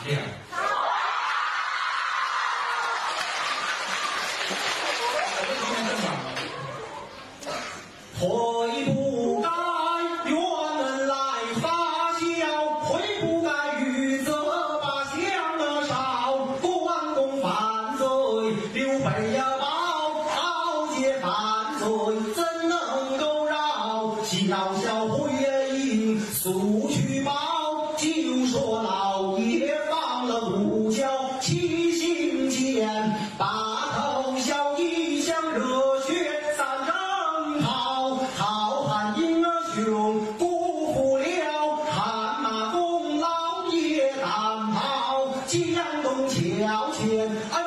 量。悔不该原来发笑，悔不该预则把降了朝。关公犯罪，刘备呀报，豪杰犯罪，怎能够饶？小小回应速去报，就说老爷放了胡椒，七星剑，把头笑一腔热血三征讨。好汉英儿雄，辜负了汗马功劳也难逃。江东桥前。